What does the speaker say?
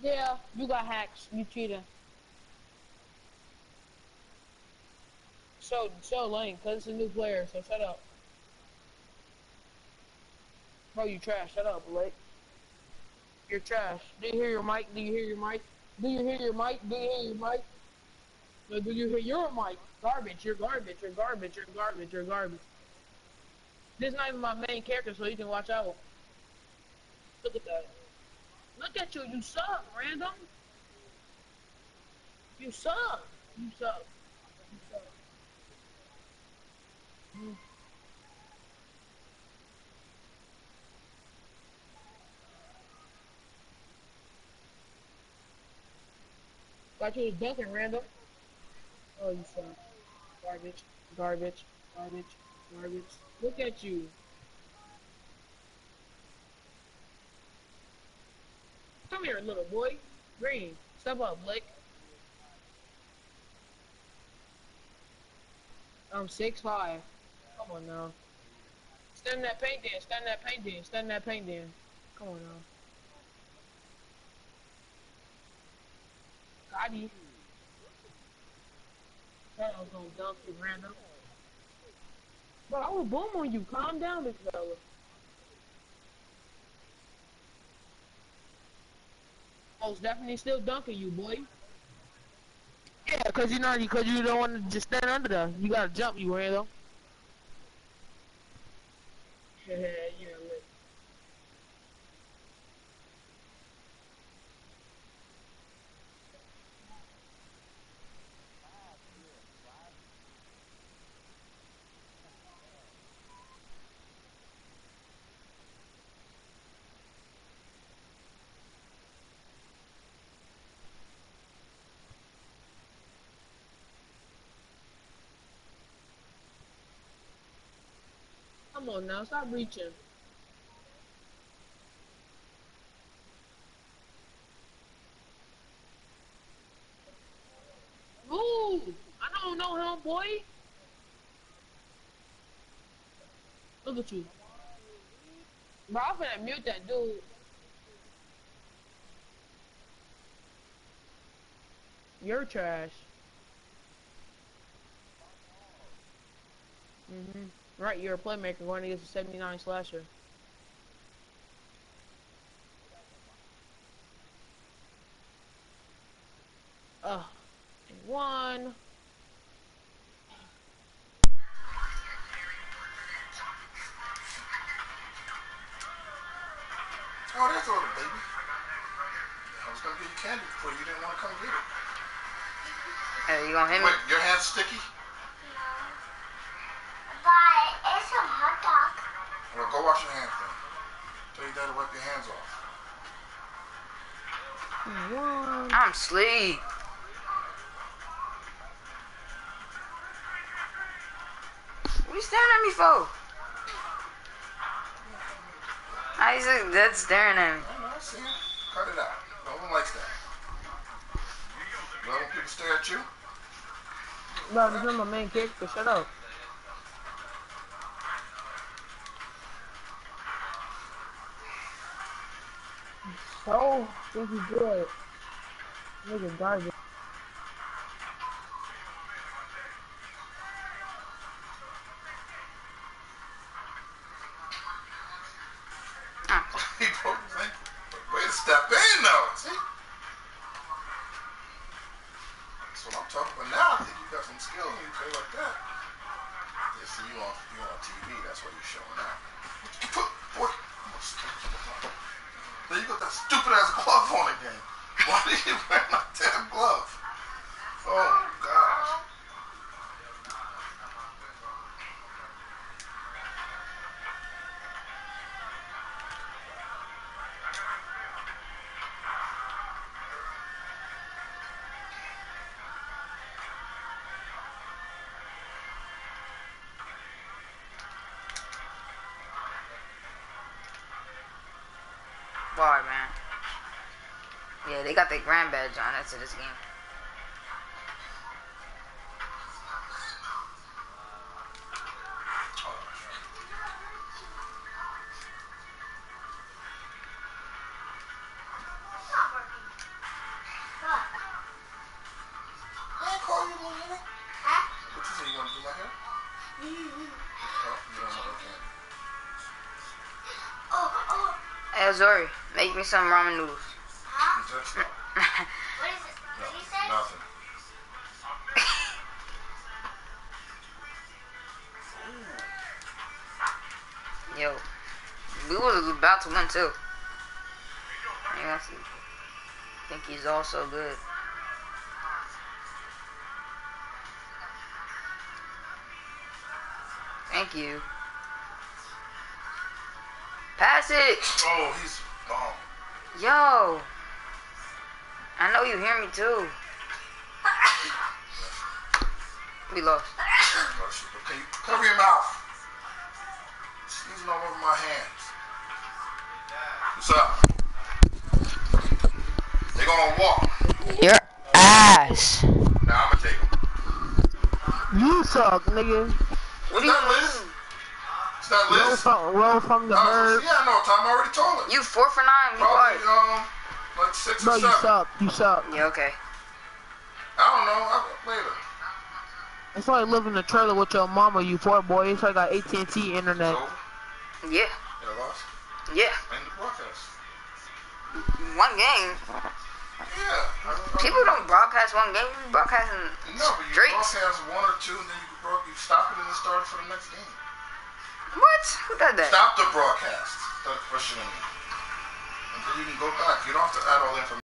Yeah, you got hacks. You cheating. So lame, cause it's a new player. So shut up, bro. You trash. Shut up, Blake. You're trash. Do you hear your mic? Do you hear your mic? Do you hear your mic? Do you hear your mic? No, do you hear your mic? Garbage. You're garbage. You're garbage. You're garbage. You're garbage. This is not even my main character, so you can watch out. Look at that. Look at you. You suck, random. You suck. You suck. You suck. Mm. Thought you was dunking, random. Oh, you suck. Garbage. Garbage. Garbage. Garbage. Look at you. Come here, little boy. Green. Step up, Blake. I'm 6'5". Come on now. Stand in that paint den. Stand in that paint den. Stand in that paint den. Come on now. Gotti. That was gonna dunk you, random. Bro, I will boom on you. Calm down, big fella. Most definitely still dunking you, boy. Yeah, cause you don't want to just stand under there. You gotta jump, you random. Yeah, yeah, lit. Come on now, stop reaching. Ooh, I don't know him, boy. Look at you. Bro, I'm finna mute that dude. You're trash. Right, you're a playmaker going against a 79 slasher. Ugh. And one. Oh, that's all, baby. I was gonna get you candy before you didn't want to come get it. Hey, you gonna hit me? Wait, your hand's sticky? But it's a hot dog. Well, go wash your hands then. Tell your dad to wipe your hands off. One. I'm asleep. What are you staring at me for? I he's like dead staring at me. I know, I see it. Cut it out. No one likes that. You love when people stare at you? Bro, this is my main character. Shut up. So, think you good. Nigga garbage. Ah. He broke his ankle. Way to step in, though. See? That's what I'm talking about. Now I think you got some skills when you play like that. Yeah, see, you on TV. That's what you're showing now. Boy, there you got that stupid ass glove on again. Why did you wear my damn glove? Oh, gosh. Bar, man. Yeah, they got their grand badge on. That's this game. It's not working. You don't know candy. Oh. Hey, Zori, make me some ramen noodles. Huh? Just stop. What is it? No, What did you say? nothing. Yo, we was about to win too. I think he's also good. Thank you. Pass it. Oh, he's bomb. Yo. I know you hear me too. We lost. Okay, cover your mouth. Sneezing all over my hands. What's up? They gonna walk. Your ass. Now I'm gonna take them. You suck, nigga. What Is that Liz? Is that Liz? Roll from the bird. Yeah, no, Tom, I already told her. You 4 for 9. You Probably, are. like 6 Bro, or 7. you suck. You suck. Yeah, okay. I don't know. Later. It's like living in a trailer with your mama, you poor boy. It's like got AT&T internet. So, Yeah. you lost? Yeah. End the broadcast. One game. Yeah. People don't broadcast one game. You broadcasting No, but you streaks. broadcast 1 or 2, and then you stop it and then start it for the next game. What? Who does that? Stop the broadcast. Start questioning me. And then you can go back. You don't have to add all the information.